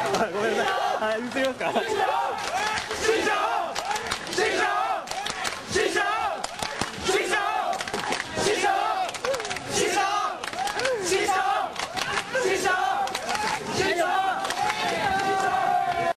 ごめんなさい。はい、映りますか。